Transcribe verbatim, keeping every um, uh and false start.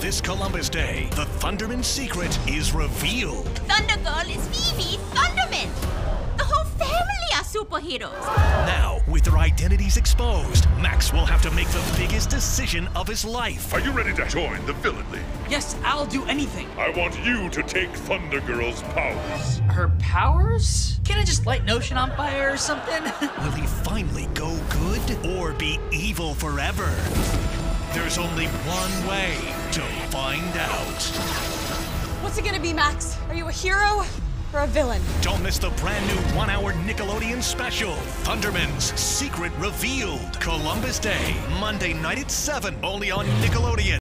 This Columbus Day, the Thunderman secret is revealed. Thunder Girl is Phoebe Thunderman. The whole family are superheroes. Now, with their identities exposed, Max will have to make the biggest decision of his life. Are you ready to join the Villain League? Yes, I'll do anything. I want you to take Thunder Girl's powers. Her powers? Can I just light Notion on fire or something? Will he finally go good or be evil forever? There's only one way to find out. What's it gonna be, Max? Are you a hero or a villain? Don't miss the brand new one-hour Nickelodeon special, Thunderman's Secret Revealed. Columbus Day, Monday night at seven, only on Nickelodeon.